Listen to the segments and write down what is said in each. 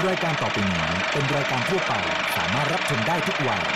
รายการต่อไปนี้เป็นรายการทั่วไปสามารถรับชมได้ทุกวัย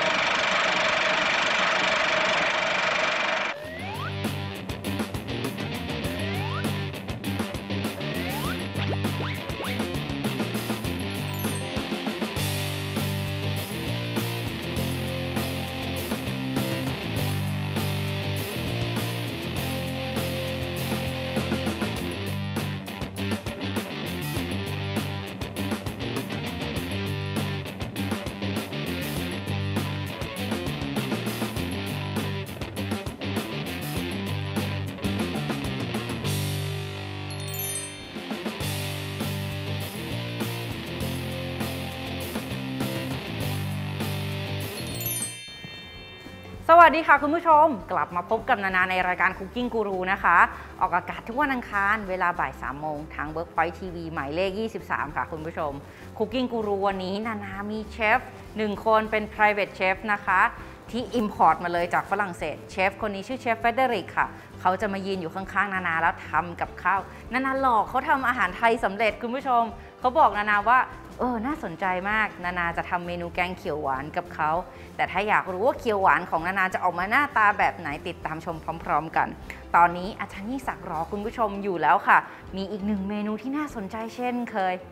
สวัสดีค่ะคุณผู้ชมกลับมาพบกับนานาในรายการ Cooking Guru นะคะออกอากาศทุกวันอังคารเวลาบ่าย 3 โมงทาง Workpoint TV หมายเลข 23 ค่ะคุณผู้ชม Cooking Guru วันนี้นานามีเชฟ1 คนเป็น private chef นะคะที่ import มาเลยจากฝรั่งเศสเชฟคนนี้ชื่อเชฟเฟเดริกค่ะเขาจะมายืนอยู่ข้างๆนานาแล้วทำกับข้าวนานาหลอกเขาทำอาหารไทยสำเร็จคุณผู้ชมเขาบอกนานาว่าน่าสนใจมากนานาจะทำเมนูแกงเขียวหวานกับเขาแต่ถ้าอยากรู้ว่าเขียวหวานของนานาจะออกมาหน้าตาแบบไหนติดตามชมพร้อมๆกันตอนนี้อาจารย์ยิ่งศักดิ์รอคุณผู้ชมอยู่แล้วค่ะมีอีก1 เมนูที่น่าสนใจเช่นเคย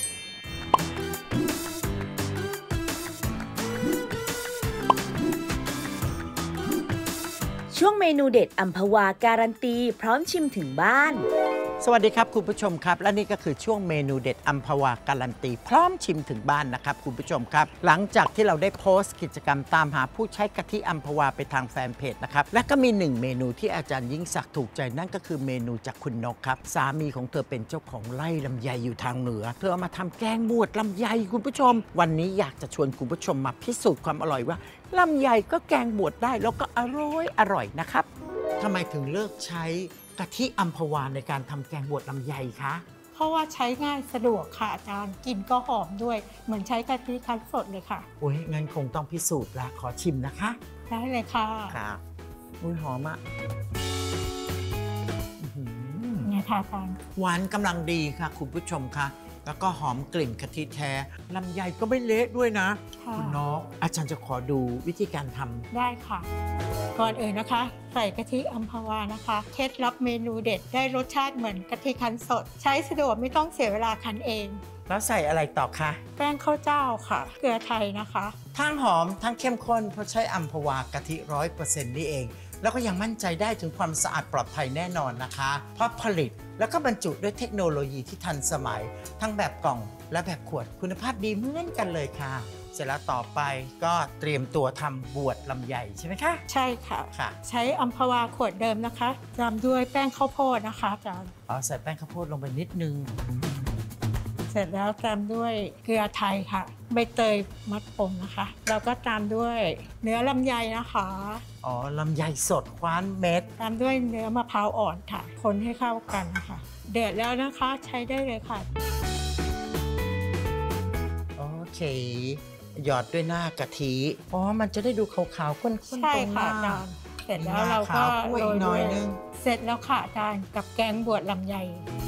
ช่วงเมนูเด็ดอัมพวาการันตีพร้อมชิมถึงบ้านสวัสดีครับคุณผู้ชมครับและนี่ก็คือช่วงเมนูเด็ดอัมพวาการันตีพร้อมชิมถึงบ้านนะครับคุณผู้ชมครับหลังจากที่เราได้โพสต์กิจกรรมตามหาผู้ใช้กะทิอัมพวาไปทางแฟนเพจนะครับและก็มี1 เมนูที่อาจารย์ยิ่งศักดิ์ถูกใจนั่นก็คือเมนูจากคุณนกครับสามีของเธอเป็นเจ้าของไร่ลำไยอยู่ทางเหนือเธอเอามาทำแกงบวชลำไยคุณผู้ชมวันนี้อยากจะชวนคุณผู้ชมมาพิสูจน์ความอร่อยว่าลำไยก็แกงบวชได้แล้วก็อร่อยนะครับทำไมถึงเลิกใช้กะทิอัมพวาในการทำแกงบวชลำไยคะเพราะว่าใช้ง่ายสะดวกค่ะอาจารย์กลิ่นก็หอมด้วยเหมือนใช้กะทิคั้นสดเลยค่ะโอ้ยงั้นคงต้องพิสูจน์ละขอชิมนะคะได้เลยค่ะค่ะอุ้ยหอมอ่ะเนี่ยค่ะอาจารย์หวานกำลังดีค่ะคุณผู้ชมค่ะแล้วก็หอมกลิ่นกะทิแท้ลำไยก็ไม่เละด้วยนะคุณน้องอาจารย์จะขอดูวิธีการทำได้ค่ะก่อนอื่นนะคะใส่กะทิอัมพวานะคะเคล็ดลับเมนูเด็ดได้รสชาติเหมือนกะทิคั้นสดใช้สะดวกไม่ต้องเสียเวลาคั้นเองแล้วใส่อะไรต่อคะแป้งข้าวเจ้าค่ะเกลือไทยนะคะทั้งหอมทั้งเข้มข้นเพราะใช้อัมพวากะทิ 100% นี่เองแล้วก็ยังมั่นใจได้ถึงความสะอาดปลอดภัยแน่นอนนะคะเพราะผลิตแล้วก็บรรจุด้วยเทคโนโลยีที่ทันสมัยทั้งแบบกล่องและแบบขวดคุณภาพดีเหมือนกันเลยค่ะเสร็จแล้วต่อไปก็เตรียมตัวทำบวชลำไยใช่ไหมคะใช่ค่ะใช้อัมพวาขวดเดิมนะคะตามด้วยแป้งข้าวโพดนะคะอาจารย์ใส่แป้งข้าวโพดลงไปนิดนึงเสร็จแล้วตามด้วยเกลือไทยค่ะใบเตยมัดผมนะคะแล้วก็ตามด้วยเนื้อลำไยนะคะลำไยสดคว้านเม็ดตามด้วยเนื้อมะพร้าวอ่อนค่ะคนให้เข้ากันนะคะเดือดแล้วนะคะใช้ได้เลยค่ะโอเคหยอดด้วยหน้ากะทิมันจะได้ดูขาวๆข้นๆตรงหน้าใช่ค่ะอาจารย์เสร็จแล้วเราก็โรยหน่อยนึงเสร็จแล้วค่ะอาจารย์กับแกงบวชลำไย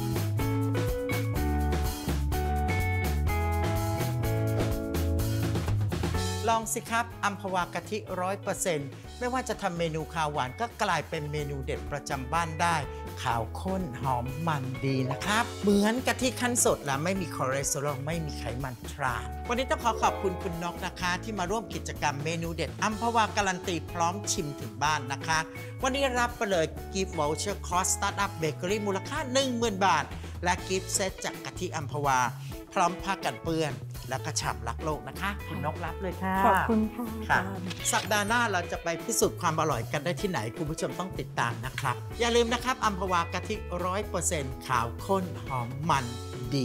ลองสิครับอัมพวากะทิ 100% ไม่ว่าจะทำเมนูข้าวหวานก็กลายเป็นเมนูเด็ดประจำบ้านได้ขาวข้นหอมมันดีนะครับเหมือนกะทิคั้นสดและไม่มีคอเลสเตอรอลไม่มีไขมันทรานวันนี้ต้องขอขอบคุณคุณนกนะคะที่มาร่วมกิจกรรมเมนูเด็ดอัมพวาการันตีพร้อมชิมถึงบ้านนะคะวันนี้รับไปเลยกิฟต์วอลเชอร์คอร์สสตาร์ทอัพเบเกอรี่มูลค่า 10,000 บาทและกิฟต์เซตจากกะทิอัมพวาพร้อมผ้ากันเปื้อนและกระชับรักโลกนะคะคุณนกรับเลยค่ะขอบคุณค่ะสัปดาห์หน้าเราจะไปพิสูจน์ความอร่อยกันได้ที่ไหนคุณผู้ชมต้องติดตามนะครับอย่าลืมนะครับอัมพวากะทิ 100% ขาวข้นหอมมันดี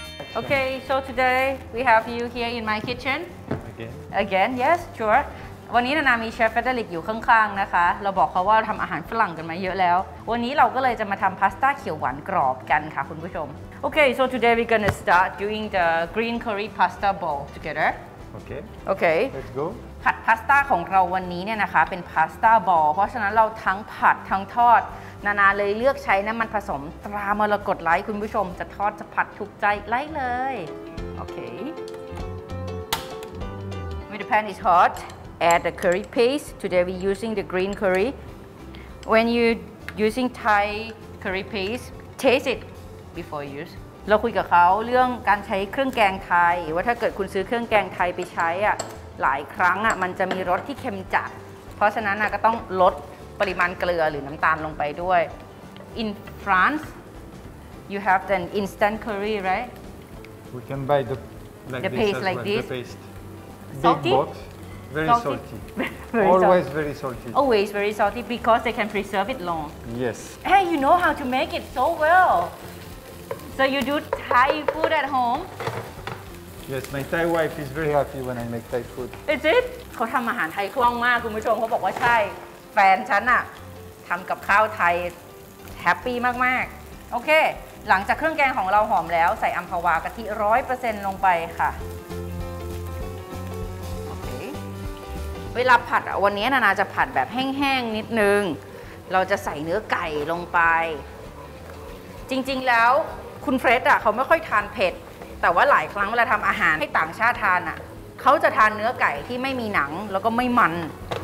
Okay, so today we have you here in my kitchen. Again, yes, sure. วันนี้นานามีเชฟเฟเดริกอยู่ข้างๆนะคะเราบอกเขาว่าทำอาหารฝรั่งกันมาเยอะแล้ววันนี้เราก็เลยจะมาทำพาสต้าเขียวหวานกรอบกันค่ะคุณผู้ชม Okay so today we're gonna start doing the green curry pasta bowl together Okay. Okay Let's go. ผัดพาสต้าของเราวันนี้เนี่ยนะคะเป็นพาสต้าบอลเพราะฉะนั้นเราทั้งผัดทั้งทอดนานาเลยเลือกใช้น้ำมันผสมตรามรกตไลท์คุณผู้ชมจะทอดจะผัดถูกใจไลท์เลยโอเค When the pan is hot add the curry paste today we're using the green curry when you using Thai curry paste taste it before use เราคุยกับเขาเรื่องการใช้เครื่องแกงไทยว่าถ้าเกิดคุณซื้อเครื่องแกงไทยไปใช้อ่ะหลายครั้งอ่ะมันจะมีรสที่เค็มจัดเพราะฉะนั้นก็ต้องลดปริมาณเกลือหรือน้ำตาลลงไปด้วย In France you have an instant curry right We can buy the paste this as like well, this. the paste. Salty? Big box, very Salty? salty. Very Always salty. very salty. Always very salty because they can preserve it long Yes. Hey you know how to make it so well so you do Thai food at home Yes, my Thai wife is very happy when I make Thai food. Is it เขาทำอาหารไทยคล่องมากคุณผู้ชมเขาบอกว่าใช่แฟนฉันอะทำกับข้าวไทยแฮปปี้มากๆโอเคหลังจากเครื่องแกงของเราหอมแล้วใส่อัมพวากะทิ 100% ลงไปค่ะโอเคเวลาผัดวันนี้นานาจะผัดแบบแห้งๆนิดนึงเราจะใส่เนื้อไก่ลงไปจริงๆแล้วคุณเฟรดเขาไม่ค่อยทานเผ็ดแต่ว่าหลายครั้งเวลาทำอาหารให้ต่างชาติทานเขาจะทานเนื้อไก่ที่ไม่มีหนังแล้วก็ไม่มัน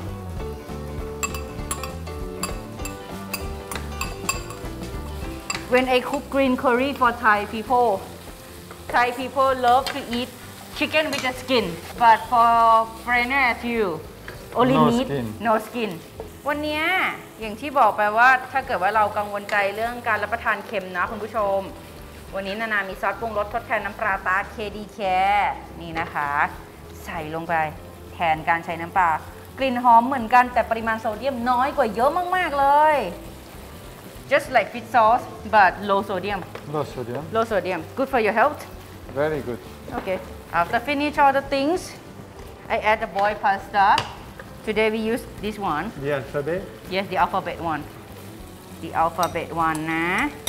When I cook green curry for Thai people love to eat chicken with the skin but for foreigner as you only No need skin. no skin วันนี้อย่างที่บอกไปว่าถ้าเกิดว่าเรากังวลใจเรื่องการรับประทานเค็มนะคุณผู้ชมวันนี้นานามีซอสปรุงรสทดแทนน้ำปลาตา KD Care นี่นะคะใส่ลงไปแทนการใช้น้ำปลากลิ่นหอมเหมือนกันแต่ปริมาณโซเดียมน้อยกว่าเยอะมากๆเลย just like fish sauce but low sodium Low sodium. low sodium good for your health Very good. okay after finish all the things I add the boiled pasta today we use this one The alphabet. yes the alphabet one the alphabet one นะ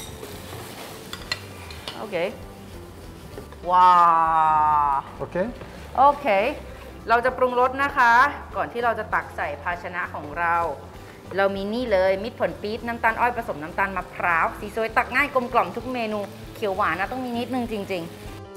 okay ว้าว Okay. โอเคเราจะปรุงรสนะคะก่อนที่เราจะตักใส่ภาชนะของเราเรามีนี่เลยมิตรผลปี๊บน้ำตาลอ้อยผสมน้ำตาลมะพร้าวสีสวยตักง่ายกลมกล่อมทุกเมนูเขียวหวานนะต้องมีนิดนึงจริง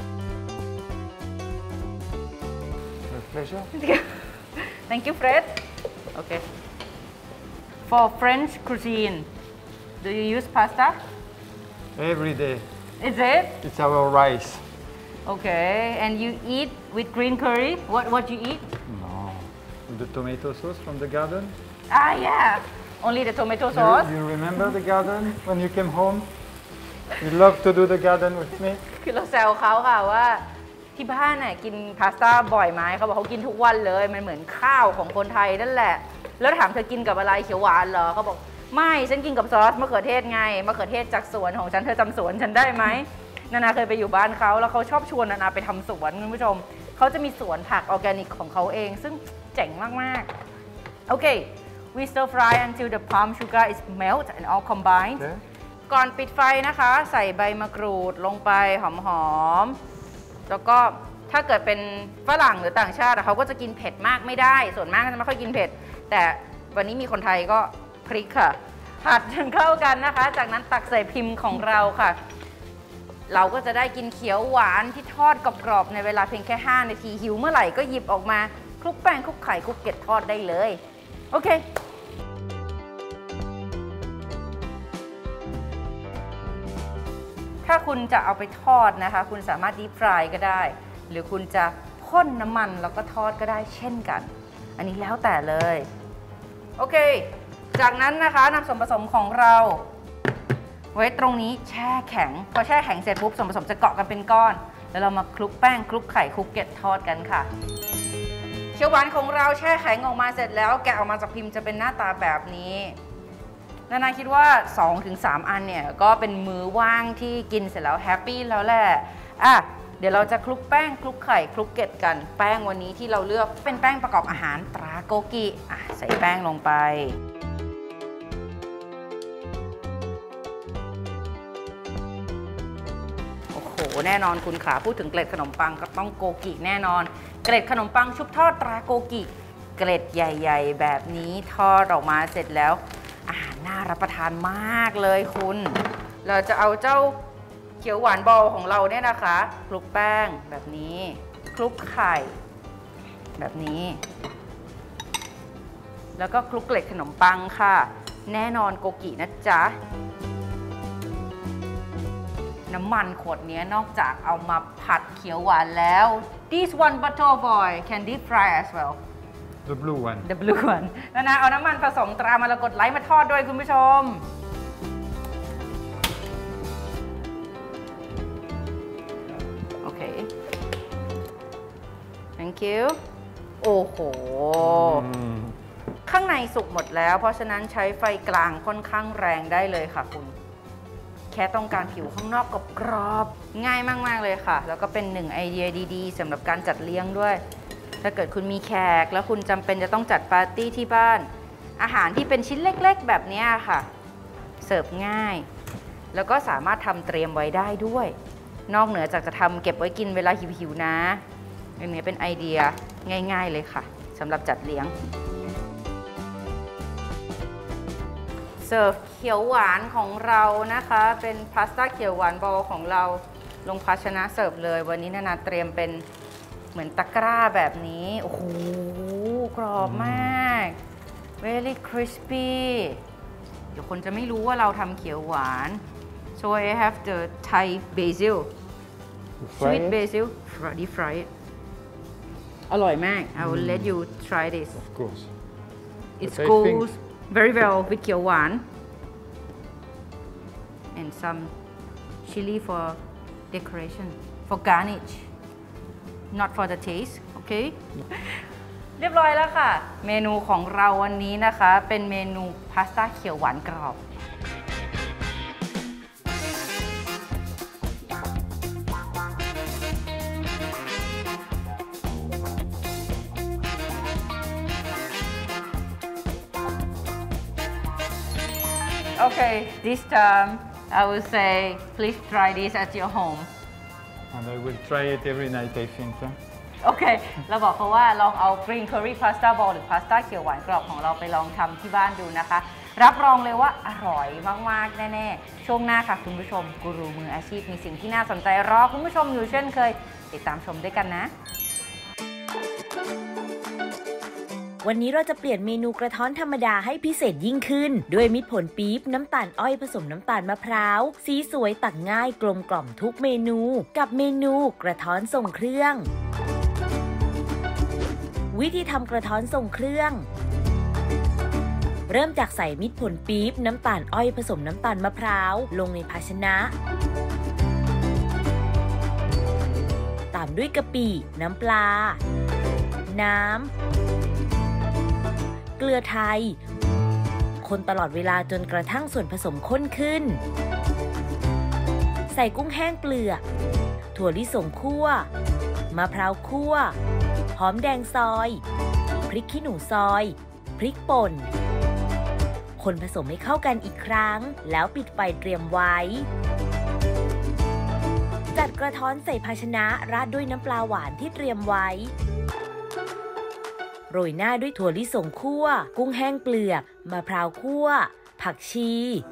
With pleasure. ๆ Thank you Fred okay for French cuisine do you use pasta Every day. is it It's our rice. okay and you eat with green curry what you eat No. The tomato sauce from the garden. yeah only the tomato sauce You remember the garden when you came home? You love to do the garden with me. คือเราแซวเขาค่ะว่าที่บ้านกินพาสต้าบ่อยไหมเขาบอกเขากินทุกวันเลยมันเหมือนข้าวของคนไทยนั่นแหละแล้วถามเธอกินกับอะไรเขียวหวานเหรอเขาบอกไม่ฉันกินกับซอสมะเขือเทศไงมะเขือเทศจากสวนของฉันเธอจำสวนฉันได้ไหมนานาเคยไปอยู่บ้านเขาแล้วเขาชอบชวนนานาไปทำสวนคุณผู้ชมเขาจะมีสวนผักออร์แกนิกของเขาเองซึ่งเจ๋งมากๆโอเค we stir fry until the palm sugar is melt and all combined Okay. ก่อนปิดไฟนะคะใส่ใบมะกรูดลงไปหอมๆแล้วก็ถ้าเกิดเป็นฝรั่งหรือต่างชาติเขาก็จะกินเผ็ดมากไม่ได้ส่วนมากจะไม่ค่อยกินเผ็ดแต่วันนี้มีคนไทยก็พริกค่ะผัดจนเข้ากันนะคะจากนั้นตักใส่พิมพ์ของเราค่ะเราก็จะได้กินเขียวหวานที่ทอดกรอบๆในเวลาเพียงแค่5นาทีหิวเมื่อไหร่ก็หยิบออกมาคลุกแป้งคลุกไข่คลุกเกล็ดทอดได้เลยโอเคถ้าคุณจะเอาไปทอดนะคะคุณสามารถดีฟรายก็ได้หรือคุณจะพ่นน้ำมันแล้วก็ทอดก็ได้เช่นกันอันนี้แล้วแต่เลยโอเคจากนั้นนะคะนำส่วนผสมของเราไว้ตรงนี้แช่แข็งพอแช่แข็งเสร็จปุ๊บส่วนผสมจะเกาะกันเป็นก้อนแล้วเรามาคลุกแป้งคลุกไข่คลุกเกล็ดทอดกันค่ะเขียวหวานของเราแช่แข็งออกมาเสร็จแล้วแกะออกมาจากพิมพ์จะเป็นหน้าตาแบบนี้นานาคิดว่า 2-3 อันเนี่ยก็เป็นมื้อว่างที่กินเสร็จแล้วแฮปปี้แล้วแหละดี๋ยวเราจะคลุกแป้งคลุกไข่คลุกเกล็ดกันแป้งวันนี้ที่เราเลือกเป็นแป้งประกอบอาหารตราโกกิใส่แป้งลงไปโอ้โหแน่นอนคุณขาพูดถึงเกล็ดขนมปังก็ต้องโกกิแน่นอนเกล็ดขนมปังชุบทอดตราโกกิเกล็ดใหญ่ๆแบบนี้ทอดออกมาเสร็จแล้วอาหารน่ารับประทานมากเลยคุณเราจะเอาเจ้าเขียวหวานบอลของเราเนี่ยนะคะคลุกแป้งแบบนี้คลุกไข่แบบนี้แล้วก็คลุกเกล็ดขนมปังค่ะแน่นอนโกกินะจ๊ะน้ำมันขวดนี้นอกจากเอามาผัดเขียวหวานแล้ว this one butter boy can deep fry as well The blue one. the blue one นะเอาน้ำมันผสมตรามรกตไร้มาทอดด้วยคุณผู้ชมโอเค thank you โอ้โหข้างในสุกหมดแล้วเพราะฉะนั้นใช้ไฟกลางค่อนข้างแรงได้เลยค่ะคุณแค่ต้องการผิวข้างนอกกรอบๆง่ายมากๆเลยค่ะแล้วก็เป็นหนึ่งไอเดียดีๆสำหรับการจัดเลี้ยงด้วยถ้าเกิดคุณมีแขกแล้วคุณจำเป็นจะต้องจัดปาร์ตี้ที่บ้านอาหารที่เป็นชิ้นเล็กๆแบบนี้ค่ะเสิร์ฟง่ายแล้วก็สามารถทำเตรียมไว้ได้ด้วยนอกเหนือจากจะทำเก็บไว้กินเวลาหิวๆนะอันนี้เป็นไอเดียง่ายๆเลยค่ะสำหรับจัดเลี้ยงเสิร์ฟเขียวหวานของเรานะคะเป็นพาสต้าเขียวหวานบอลของเราลงภาชนะเสิร์ฟเลยวันนี้นาเตรียมเป็นเหมือนตะกร้าแบบนี้โอ้โหกรอบมาก very crispy เดี๋ยวคนจะไม่รู้ว่าเราทำเขียวหวาน so I have the Thai basil sweet basil deep fry it อร่อยมาก I will let you try this Of course. it goes very well with เขียวหวาน and some chili for decoration for garnish not for the taste โอเค เรียบร้อยแล้วค่ะเมนูของเราวันนี้นะคะเป็นเมนูพาสต้าเขียวหวานกรอบOkay, this time I will say please try this at your home And I will try it every night, I think. Huh? โอเคเราบอกเขาว่าลองเอา Green Curry Pasta Ball หรือพาสต้าเขียวหวานกรอบของเราไปลองทำที่บ้านดูนะคะรับรองเลยว่าอร่อยมากๆแน่ๆช่วงหน้าค่ะคุณผู้ชมกูรูมืออาชีพมีสิ่งที่น่าสนใจรอคุณผู้ชมอยู่เช่นเคยติดตามชมด้วยกันนะวันนี้เราจะเปลี่ยนเมนูกระท้อนธรรมดาให้พิเศษยิ่งขึ้นด้วยมิตรผลปี๊บน้ำตาลอ้อยผสมน้ำตาลมะพร้าวสีสวยตักง่ายกลมกล่อมทุกเมนูกับเมนูกระท้อนทรงเครื่องวิธีทำกระท้อนทรงเครื่องเริ่มจากใส่มิตรผลปี๊บน้ำตาลอ้อยผสมน้ำตาลมะพร้าวลงในภาชนะตามด้วยกะปิน้ำปลาน้ำเกลือไทยคนตลอดเวลาจนกระทั่งส่วนผสมข้นขึ้นใส่กุ้งแห้งเปลือกถั่วลิสงคั่วมะพร้าวคั่วหอมแดงซอยพริกขี้หนูซอยพริกป่นคนผสมให้เข้ากันอีกครั้งแล้วปิดไฟเตรียมไว้จัดกระท้อนใส่ภาชนะราดด้วยน้ำปลาหวานที่เตรียมไว้โรยหน้าด้วยถั่วลิสงคั่วกุ้งแห้งเปลือกมะพร้าวคั่วผักชี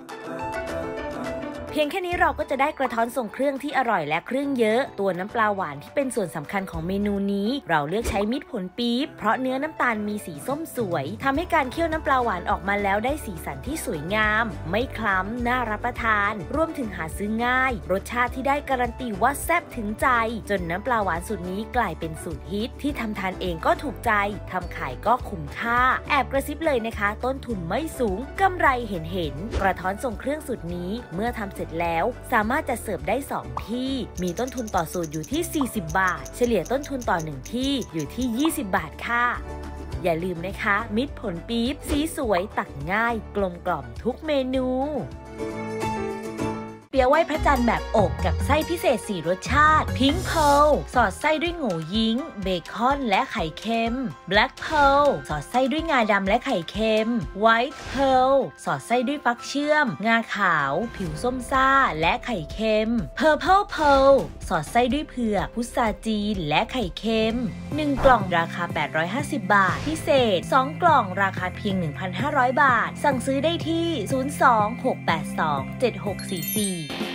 เพียงแค่นี้เราก็จะได้กระท้อนทรงเครื่องที่อร่อยและเครื่องเยอะตัวน้ำปลาหวานที่เป็นส่วนสำคัญของเมนูนี้เราเลือกใช้มิตรผลปี๊บเพราะเนื้อน้ำตาลมีสีส้มสวยทำให้การเคี่ยวน้ำปลาหวานออกมาแล้วได้สีสันที่สวยงามไม่คล้ำน่ารับประทานรวมถึงหาซื้อง่ายรสชาติที่ได้การันตีว่าแซ่บถึงใจจนน้ำปลาหวานสูตรนี้กลายเป็นสูตรฮิตที่ทำทานเองก็ถูกใจทำขายก็คุ้มค่าแอบกระซิบเลยนะคะต้นทุนไม่สูงกำไรเห็นกระท้อนทรงเครื่องสูตรนี้เมื่อทำเสร็จแล้วสามารถจะเสิร์ฟได้2ที่มีต้นทุนต่อสูตรอยู่ที่40บาทเฉลี่ยต้นทุนต่อ1ที่อยู่ที่20บาทค่ะอย่าลืมนะคะมิตรผลปี๊บสีสวยตักง่ายกลมกล่อมทุกเมนูเปี๊ยะไหว้พระจันทร์แบบอบกับไส้พิเศษ4รสชาติ Pink Pearl สอดไส้ด้วยโง่ยิงเบคอนและไข่เค็ม Black Pearl สอดไส้ด้วยงาดำและไข่เค็ม White Pearl สอดไส้ด้วยฟักเชื่อมงาขาวผิวส้มซ่าและไข่เค็ม Purple Pearl สอดไส้ด้วยเผือกพุทราจีนและไข่เค็ม1กล่องราคา850 บาทพิเศษ2กล่องราคาเพียง 1,500 บาทสั่งซื้อได้ที่02-682-7644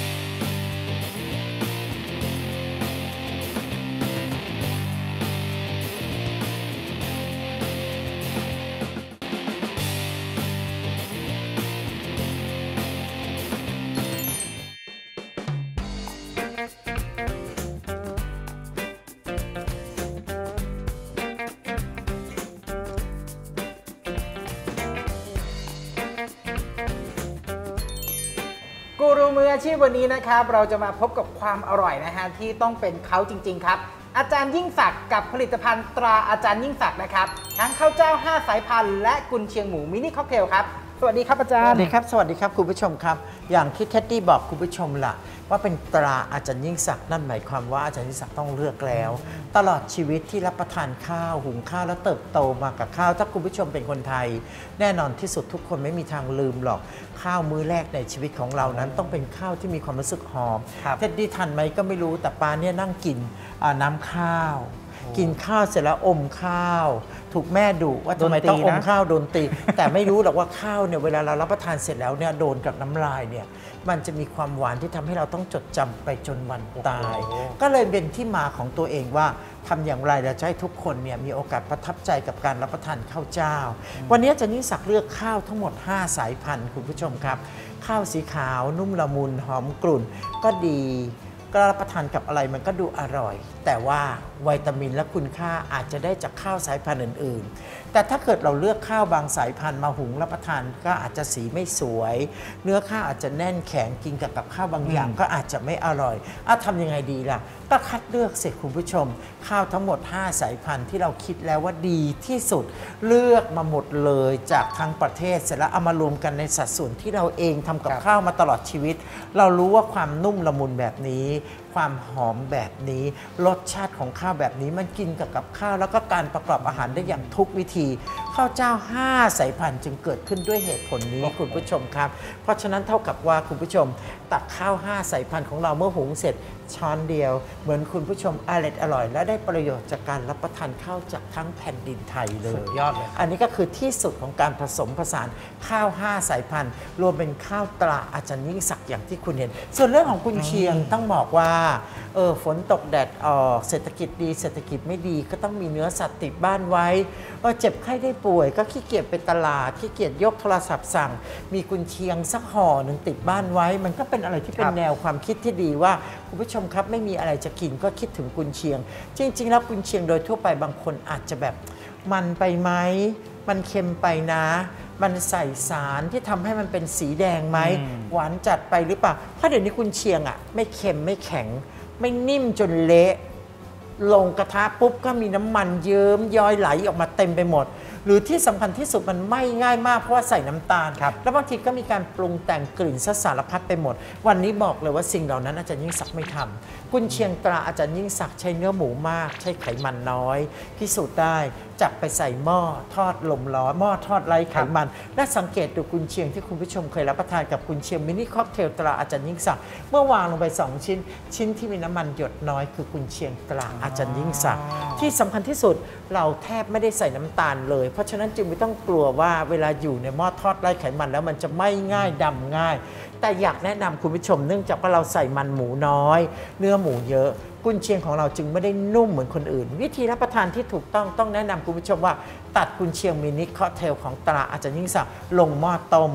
กูรูมืออาชีพวันนี้นะครับเราจะมาพบกับความอร่อยนะฮะที่ต้องเป็นเขาจริงๆครับอาจารย์ยิ่งศักดิ์กับผลิตภัณฑ์ตราอาจารย์ยิ่งศักดิ์นะครับทั้งข้าวเจ้า5สายพันธุ์และกุนเชียงหมูมินิค็อกเทลครับสวัสดีครับอาจารย์สวัสดีครับสวัสดีครับคุณผู้ชมครับอย่างที่เท็ดดี้บอกคุณผู้ชมล่ะว่าเป็นตราอาจารย์ยิ่งศักดิ์นั่นหมายความว่าอาจารย์ยิ่งศักดิ์ต้องเลือกแล้วตลอดชีวิตที่รับประทานข้าวหุงข้าวแล้วเติบโตมากับข้าวถ้าคุณผู้ชมเป็นคนไทยแน่นอนที่สุดทุกคนไม่มีทางลืมหรอกข้าวมื้อแรกในชีวิตของเรานั้นต้องเป็นข้าวที่มีความรู้สึกหอมเท็ดดี้ทันไหมก็ไม่รู้แต่ปาเนี่ยนั่งกินน้ำข้าวกินข้าวเสร็จแล้วอมข้าวถูกแม่ดุว่าทำไมต้องอมข้าวโดนตีแต่ไม่รู้หรอกว่าข้าวเนี่ยเวลาเรารับประทานเสร็จแล้วเนี่ยโดนกับน้ำลายเนี่ยมันจะมีความหวานที่ทำให้เราต้องจดจำไปจนวันตายก็เลยเป็นที่มาของตัวเองว่าทำอย่างไรเราจะให้ทุกคนเนี่ยมีโอกาสประทับใจกับการรับประทานข้าวเจ้าวันนี้อาจารย์ยิ่งศักดิ์เลือกข้าวทั้งหมด5สายพันธุ์คุณผู้ชมครับข้าวสีขาวนุ่มละมุนหอมกรุ่นก็ดีก็รับประทานกับอะไรมันก็ดูอร่อยแต่ว่าวิตามินและคุณค่าอาจจะได้จากข้าวสายพันธุ์อื่นๆแต่ถ้าเกิดเราเลือกข้าวบางสายพันธุ์มาหุงรับประทานก็อาจจะสีไม่สวยเนื้อข้าวอาจจะแน่นแข็งกินกับข้าวบางอย่างก็อาจจะไม่อร่อยทำยังไงดีล่ะก็คัดเลือกเสร็จคุณผู้ชมข้าวทั้งหมด5สายพันธุ์ที่เราคิดแล้วว่าดีที่สุดเลือกมาหมดเลยจากทั้งประเทศเสร็จแล้วเอามารวมกันในสัดส่วนที่เราเองทำกับข้าวมาตลอดชีวิตเรารู้ว่าความนุ่มละมุนแบบนี้ความหอมแบบนี้รสชาติของข้าวแบบนี้มันกินกับข้าวแล้วก็การประกอบอาหารได้อย่างทุกวิธีข้าวเจ้า5สายพันธุ์จึงเกิดขึ้นด้วยเหตุผลนี้คุณผู้ชมครับเพราะฉะนั้นเท่ากับว่าคุณผู้ชมตักข้าว5สายพันธุ์ของเราเมื่อหุงเสร็จช้อนเดียวเหมือนคุณผู้ชมอร่อยและได้ประโยชน์จากการรับประทานข้าวจากทั้งแผ่นดินไทยเลยสุดยอดเลยอันนี้ก็คือที่สุดของการผสมผสานข้าว5สายพันธุ์รวมเป็นข้าวตราอาจารย์ยิ่งศักดิ์อย่างที่คุณเห็นส่วนเรื่องของกุนเชียงต้องบอกว่าฝนตกแดดออกเศรษฐกิจดีเศรษฐกิจไม่ดีก็ต้องมีเนื้อสัตว์ติดบ้านไว้เจ็บไข้ได้ป่วยก็ขี้เกียจไปตลาดขี้เกียจยกโทรศัพท์สั่งมีกุนเชียงสักห่อหนึ่งติดบ้านไว้มันก็เป็นอะไรที่เป็นแนวความคิดที่ดีว่าคุณผู้ชมครับไม่มีอะไรจะกินก็คิดถึงกุนเชียงจริงๆแล้วกุนเชียงโดยทั่วไปบางคนอาจจะแบบมันไปไหมมันเค็มไปนะมันใส่สารที่ทำให้มันเป็นสีแดงไหมหวานจัดไปหรือเปล่าเพราะเดี๋ยวนี้กุนเชียงไม่เค็มไม่แข็งไม่นิ่มจนเละลงกระทะปุ๊บก็มีน้ำมันเยิ้มย้อยไหลออกมาเต็มไปหมดหรือที่สำคัญที่สุดมันไม่ง่ายมากเพราะว่าใส่น้ำตาลแล้วบางทีก็มีการปรุงแต่งกลิ่นสารพัดไปหมดวันนี้บอกเลยว่าสิ่งเหล่านั้นอาจารย์ยิ่งศักดิ์ไม่ทำกุนเชียงตราอาจารย์ยิ่งศักดิ์ใช้เนื้อหมูมากใช้ไขมันน้อยพิสูจน์ได้จับไปใส่หม้อทอดลมร้อนหม้อทอดไร้ไขมันและสังเกตดูกุนเชียงที่คุณผู้ชมเคยรับประทานกับกุนเชียงมินิค็อกเทลตราอาจารย์ยิ่งศักดิ์เมื่อวางลงไป2ชิ้นที่มีน้ำมันหยดน้อยคือกุนเชียงตราอาจารย์ยิ่งศักดิ์ที่สำคัญที่สุดเราแทบไม่ได้ใส่น้ำตาลเลยเพราะฉะนั้นจึงไม่ต้องกลัวว่าเวลาอยู่ในหม้อทอดไร้ไขมันแล้วมันจะไม่ง่ายดำง่ายแต่อยากแนะนำคุณผู้ชมเนื่องจากว่าเราใส่มันหมูน้อยเนื้อหมูเยอะกุนเชียงของเราจึงไม่ได้นุ่มเหมือนคนอื่นวิธีรับประทานที่ถูกต้องแนะนำคุณผู้ชมว่าตัดกุนเชียงมินิค็อกเทลของตราอาจารย์ยิ่งศักดิ์ลงหม้อต้ม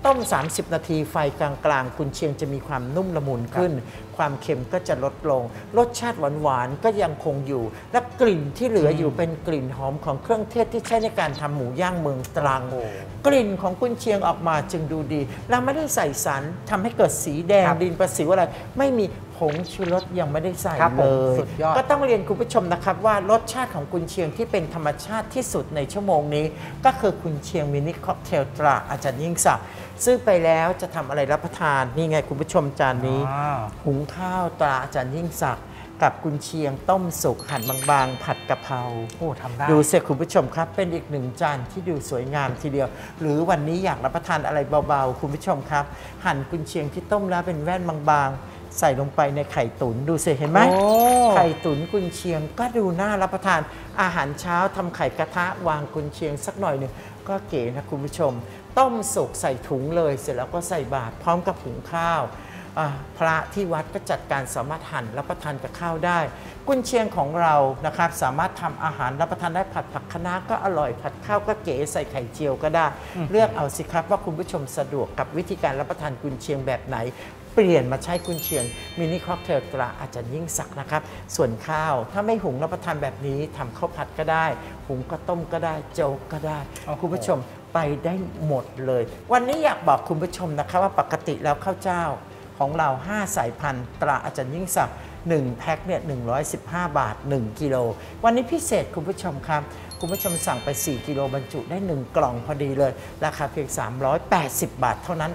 30 นาทีไฟกลางๆกุนเชียงจะมีความนุ่มละมุนขึ้นความเค็มก็จะลดลงรสชาติหวานๆก็ยังคงอยู่และกลิ่นที่เหลืออยู่เป็นกลิ่นหอมของเครื่องเทศที่ใช้ในการทำหมูย่างเมืองตรังกลิ่นของกุนเชียงออกมาจึงดูดีเราไม่ได้ใส่สารทำให้เกิดสีแดงดินประสิวอะไรไม่มีผงชูรสยังไม่ได้ใส่ครับผเลมยสุดยอดก็ต้องเรียนคุณผู้ชมนะครับว่ารสชาติของกุนเชียงที่เป็นธรรมชาติที่สุดในชั่วโมงนี้ก็คือกุนเชียงมินิค็อกเทลตราอาจารย์ยิ่งศักดิ์ซื้อไปแล้วจะทำอะไรรับประทานนี่ไงคุณผู้ชมจานนี้ หุงข้าวตราอาจารย์ยิ่งศักดิ์กับกุนเชียงต้มสุกหั่นบางๆผัดกะเพราโอ้ทำได้ดูเสียคุณผู้ชมครับเป็นอีกหนึ่งจานที่ดูสวยงามทีเดียว หรือวันนี้อยากรับประทานอะไรเบาๆคุณผู้ชมครับ หั่นกุนเชียงที่ต้มแล้วเป็นแว่นบางๆใส่ลงไปในไข่ตุ๋นดูสิเห็นไหมโอ้ไข่ตุ๋นกุนเชียงก็ดูน่ารับประทานอาหารเช้าทำไข่กระทะวางกุนเชียงสักหน่อยหนึ่งก็เก๋นะคุณผู้ชม ต้มสุกใส่ถุงเลยเสร็จแล้วก็ใส่บาตรพร้อมกับหุงข้าวพระที่วัดก็จัดการสามารถหั่นรับประทานกับข้าวได้กุนเชียงของเรานะครับสามารถทำอาหารรับประทานได้ผัดผักคะน้าก็อร่อยผัดข้าวก็เก๋ใส่ไข่เจียวก็ได้ เลือกเอาสิครับว่าคุณผู้ชมสะดวกกับวิธีการรับประทานกุนเชียงแบบไหน เปลี่ยนมาใช้กุนเชียงมินิค็อกเทลตราอาจารย์ยิ่งศักดิ์นะครับส่วนข้าวถ้าไม่หุงรับประทานแบบนี้ทำข้าวผัดก็ได้หุงก็ต้มก็ได้โจ๊กก็ได้คุณผู้ชมไปได้หมดเลย วันนี้อยากบอกคุณผู้ชมนะคะว่าปกติแล้วข้าวเจ้าของเรา5สายพันธุ์ตราอาจารย์ยิ่งศักดิ์1แพ็คเนี่ย115 บาท1กิโลวันนี้พิเศษคุณผู้ชมครับคุณผู้ชมสั่งไป4กิโลบรรจุได้1กล่องพอดีเลยราคาเพียง380 บาทเท่านั้น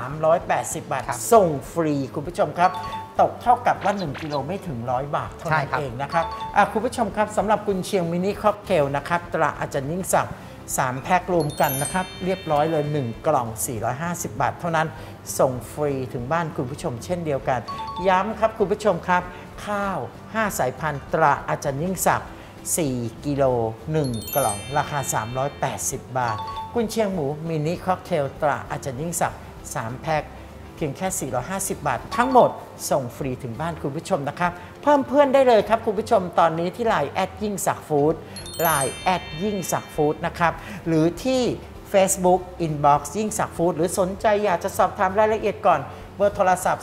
380 บาทส่งฟรีคุณผู้ชมครับตกเท่ากับว่า1กิโลไม่ถึง100 บาทเท่านั้นเองนะครับคุณผู้ชมครับสำหรับกุนเชียงมินิค็อกเทลนะครับตราอาจารย์ยิ่งศักดิ์3แพ็ครวมกันนะครับเรียบร้อยเลย1กล่อง450 บาทเท่านั้นส่งฟรีถึงบ้านคุณผู้ชมเช่นเดียวกันย้ำครับคุณผู้ชมครับข้าว5สายพันธุ์ตราอาจารย์ยิ่งศักดิ์4กิโล1กล่องราคา380 บาทกุนเชียงหมูมินิค็อกเทลตราอาจารย์ยิ่งศักดิ์3แพ็คเพียงแค่450 บาททั้งหมดส่งฟรีถึงบ้านคุณผู้ชมนะครับเพิ่มเพื่อนได้เลยครับคุณผู้ชมตอนนี้ที่ LINE แอดยิ่งศักดิ์ฟู้ด LINE แอดยิ่งศักดิ์ฟู้ดนะครับหรือที่ Facebook Inbox ยิ่งศักดิ์ฟู้ดหรือสนใจอยากจะสอบถามรายละเอียดก่อนเบอร์โทรศัพท์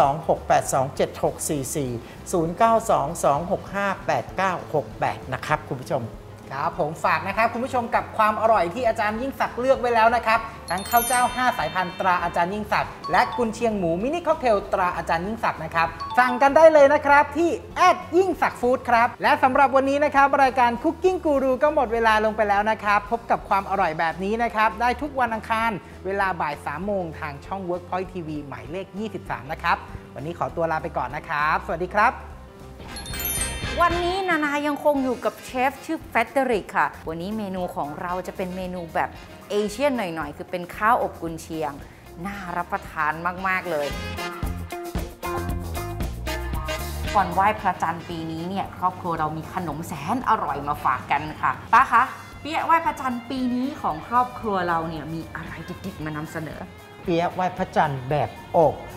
026827644 0922658968 นะครับคุณผู้ชมครับผมฝากนะครับคุณผู้ชมกับความอร่อยที่อาจารย์ยิ่งศักดิ์เลือกไว้แล้วนะครับทั้งข้าวเจ้า5สายพันธุ์ตราอาจารย์ยิ่งศักดิ์และกุนเชียงหมูมินิค็อกเทลตราอาจารย์ยิ่งศักดิ์นะครับสั่งกันได้เลยนะครับที่แอดยิ่งศักดิ์ฟู้ดครับและสำหรับวันนี้นะครับรายการคุกกิ้งกูรูก็หมดเวลาลงไปแล้วนะครับพบกับความอร่อยแบบนี้นะครับได้ทุกวันอังคารเวลาบ่าย3 โมงทางช่อง Workpoint TV หมายเลข 23 นะครับวันนี้ขอตัวลาไปก่อนนะครับสวัสดีครับวันนี้นานายังคงอยู่กับเชฟชื่อเฟเดริกค่ะวันนี้เมนูของเราจะเป็นเมนูแบบเอเชียนหน่อยๆคือเป็นข้าวอบกุนเชียงน่ารับประทานมากๆเลยก่อนไหว้พระจันทร์ปีนี้เนี่ยครอบครัวเรามีขนมแสนอร่อยมาฝากกันค่ะป้าคะเปี๊ยะไหว้พระจันทร์ปีนี้ของครอบครัวเราเนี่ยมีอะไรเด็ดๆมานำเสนอเปี๊ยะไหว้พระจันทร์แบบอบ